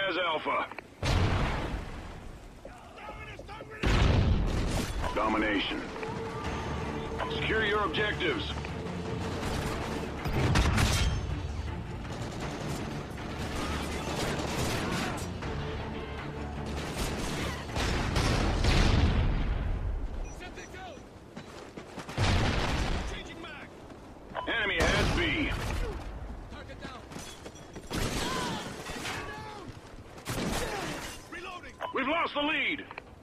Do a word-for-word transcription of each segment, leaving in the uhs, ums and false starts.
has Alpha. Domination. Secure your objectives. Enemy has B. Target down. Reloading. We've lost the lead.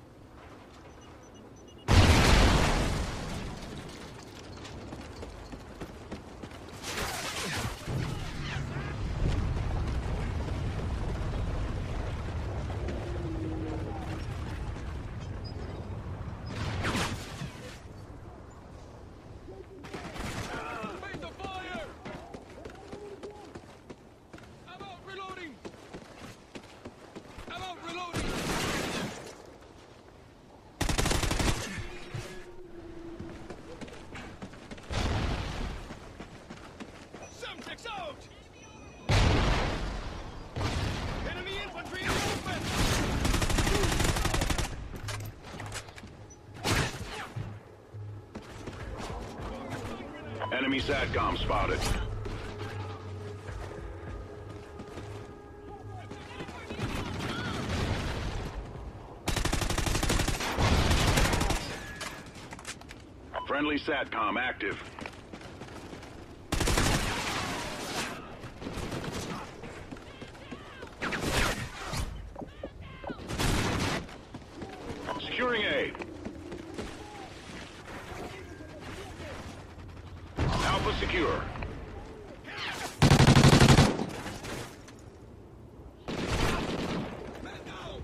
Face the fire. I'm out reloading. I'm out reloading. Semtex out. Enemy infantry in movement. Enemy SATCOM spotted. Friendly SATCOM active. Securing A. Alpha secure. Man down.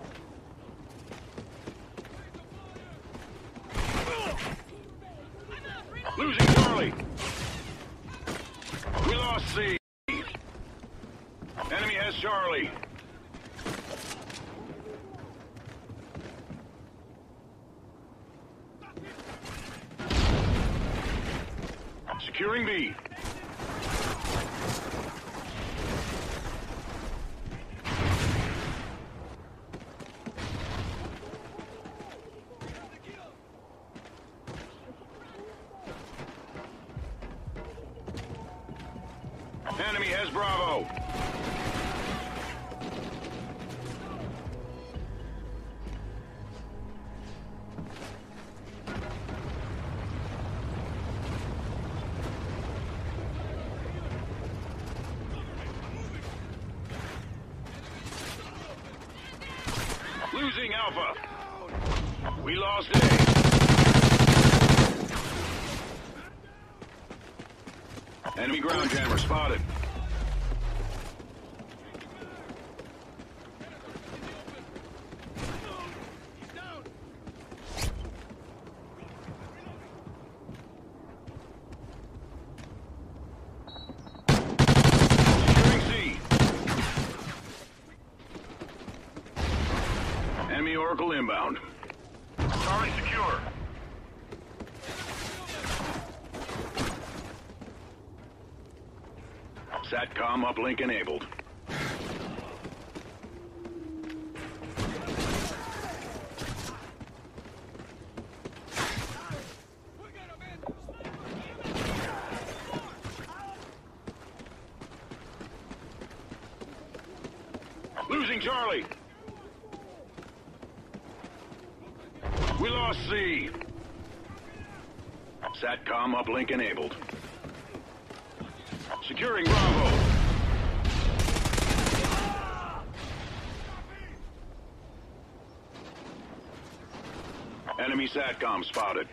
Losing Charlie. We lost C. Enemy has Charlie. Securing B. Enemy has Bravo. Losing Alpha. We lost A. Enemy ground jammer spotted. Down. Securing C. Enemy Oracle inbound. Charlie secure. SATCOM uplink enabled. We got a man. Losing Charlie. We lost C. SATCOM uplink enabled. Securing Bravo. Enemy SATCOM spotted.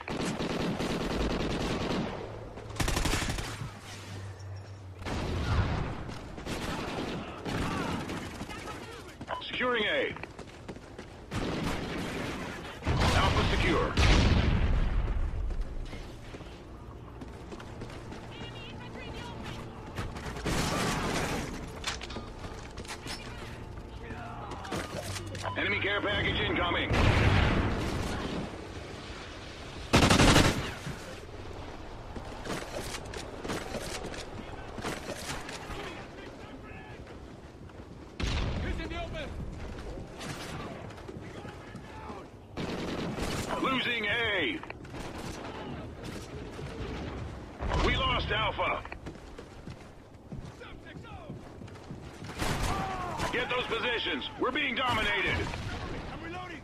Securing A. Alpha secure. Enemy care package incoming. He's in the open. lost Alpha. Semtex out! Get those positions. We're being dominated. I'm reloading!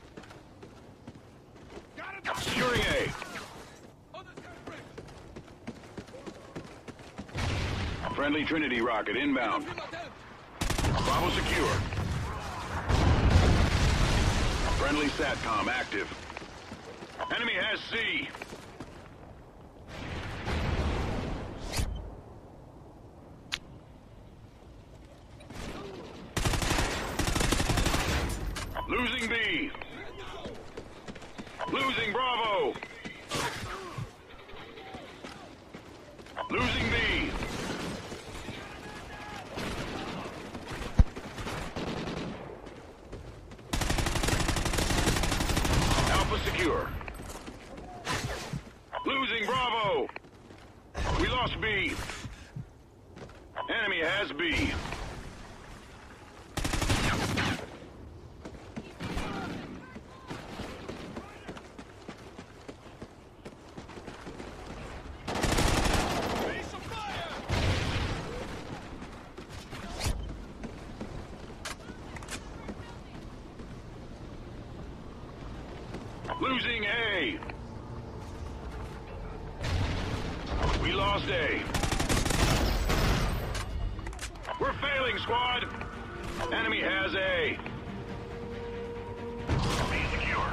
Got it! Securing A. On the scout bridge! Friendly Trinity rocket inbound. Him attempt! Bravo secure. Friendly SATCOM active. Enemy has C. Losing B. Losing Bravo. Losing B. Alpha secure. Losing Bravo. We lost B. Enemy has B. Base of fire! Losing A. We lost A. We're failing, squad. Enemy has A. B secure.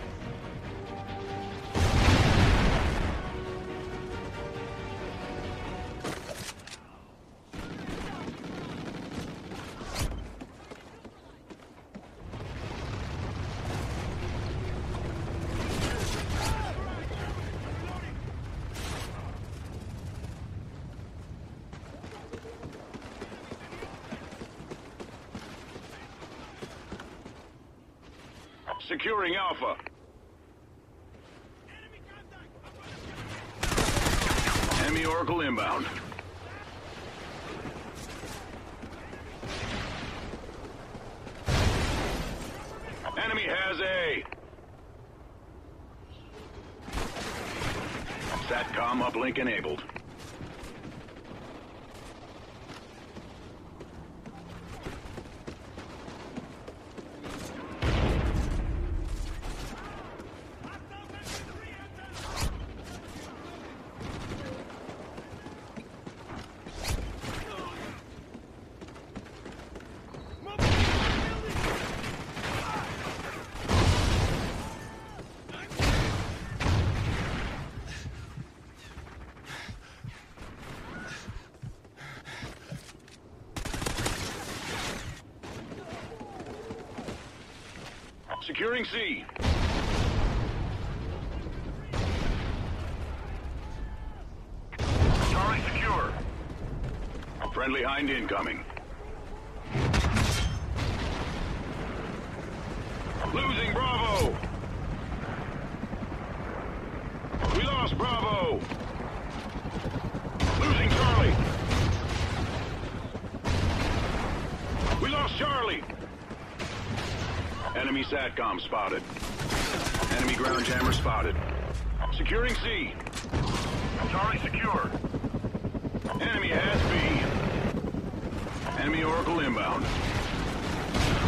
Securing Alpha. Enemy contact! Enemy Oracle inbound. Enemy has A. SATCOM uplink enabled. Securing C. Charlie secure. Friendly Hind incoming. Losing Bravo. We lost Bravo. Losing Charlie. We lost Charlie. Enemy SATCOM spotted. Enemy ground jammer spotted. Securing C. Charlie secure. Enemy has B. Enemy Oracle inbound.